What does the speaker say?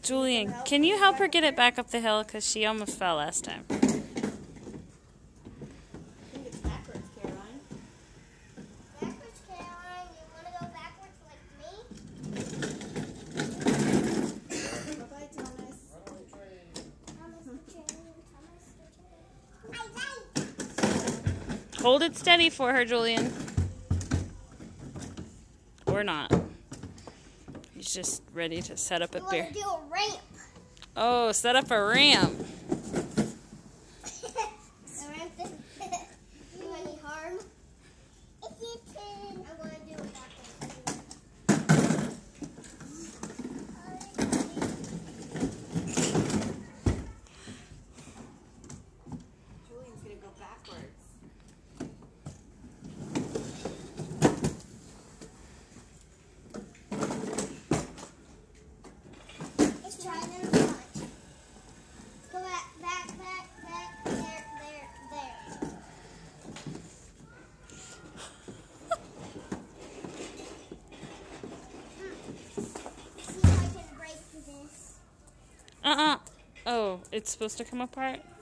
Julian, can you help her get it back up the hill? Because she almost fell last time. I think it's backwards, Caroline. Backwards, Caroline. You want to go backwards like me? Bye-bye, Thomas. Thomas the train. Thomas the train. Hold it steady for her, Julian. Or not. He's just ready to set up a beer. You want to do a ramp. Oh, set up a ramp. The ramp doesn't do any harm. It's your turn. I want to do it Julian's going to go backwards. Let's try it in the front. Go back, there. See if I can break this. Oh, it's supposed to come apart?